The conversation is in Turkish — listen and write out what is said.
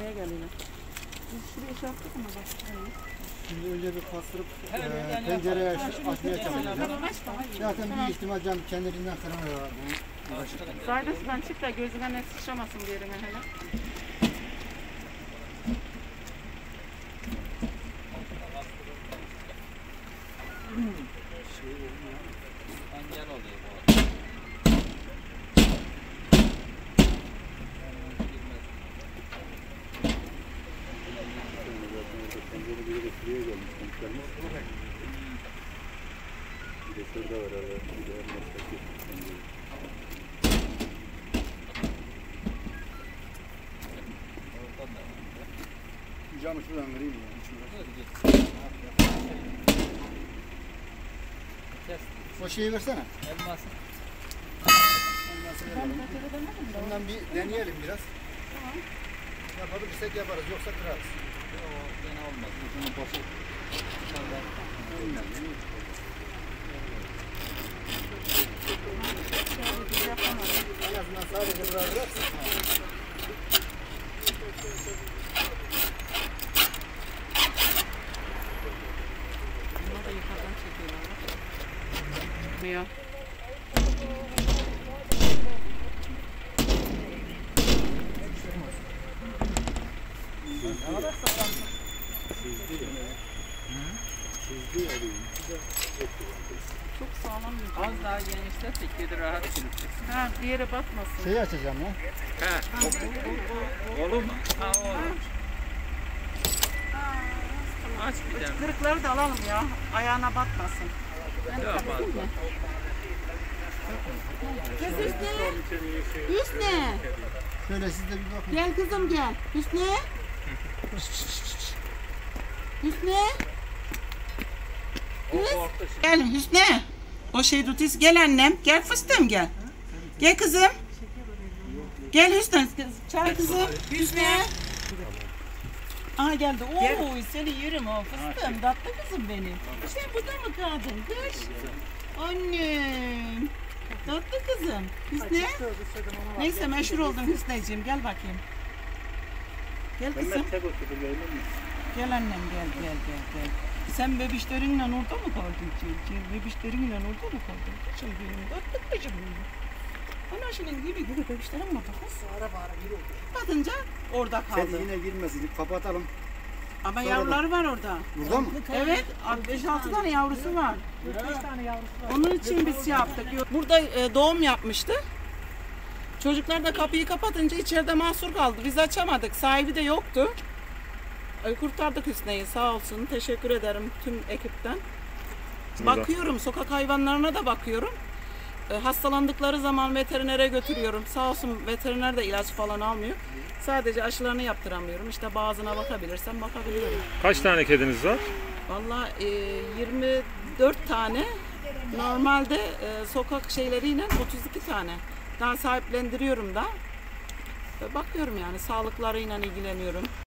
almaya geliyor. Biz şuraya şey yaptık ama bak. Şimdi önce bir kastırıp pencereye açmaya çalışacağım. Zaten bir ihtimal cam kendiliğinden kıramıyor. Zaydasından çık da gözüne ne sıçramasın bir yerine hele. Engel oluyor bu. Bir de şurada var abi. Bir de elmastaki. Camı şuradan vereyim ya. O şeyi versene. Elması. Ondan bir deneyelim biraz. Yapabilirsek yaparız, yoksa kırarız. O gene olmaz. Bunun başı. En azından sadece buraya bıraksın. Bunlar da yukarıdan çekiyorlar. Ya. Çok sağlam bir Az daha genişlersek bir rahat sürüklüsün. Ha, bir yere batmasın. Şeyi açacağım ya. He. Olur mu? Ha olur. Aç bir tane. Kırıkları da alalım ya. Ayağına batmasın. Yok bak. Kız Hüsnü. Hüsnü. Şöyle siz de bir bakın. Gel kızım gel. Hüsnü. Hüsnü. Kız. Gel Hüsnü. O şey tutis. Gel annem. Gel fıstığım gel. Gel kızım. Gel Hüsnü. Çay kızım. Hüsnü. Aha geldi. Oo seni yerim o fıstığım. Tatlı kızım benim. Sen burada mı kaldın kız? Annem. Tatlı kızım. Hüsnü. Neyse meşhur oldun Hüsnü'cüğüm. Gel bakayım. Gel kızım. Gel annem gel. Sen bebişlerinle orada mı kaldın çocuğum? Bebişlerinle orada mı kaldın? Kızım benim. Tatlı kızım benim. Ana şunun gibi bebişlerim mi kız? Bağıra yürü oldu. Batınca orada Sen kaldı. yine girmesin. Kapatalım. Ama yavruları var orada. Burada mı? Evet, 5-6 tane yavrusu var. 5 tane yavrusu var. Onun için biz şey yaptık. Burada doğum yapmıştı. Çocuklar da kapıyı kapatınca içeride mahsur kaldı. Biz açamadık. Sahibi de yoktu. Kurtardık Hüsnü'yü sağ olsun. Teşekkür ederim tüm ekipten. Bakıyorum, sokak hayvanlarına da bakıyorum. Hastalandıkları zaman veterinere götürüyorum. Sağ olsun veteriner de ilaç falan almıyor. Sadece aşılarını yaptıramıyorum. İşte bazına bakabilirsem bakabiliyorum. Kaç tane kediniz var? Vallahi 24 tane. Normalde sokak şeyleriyle 32 tane. Daha sahiplendiriyorum da. Bakıyorum yani sağlıklarıyla ilgileniyorum.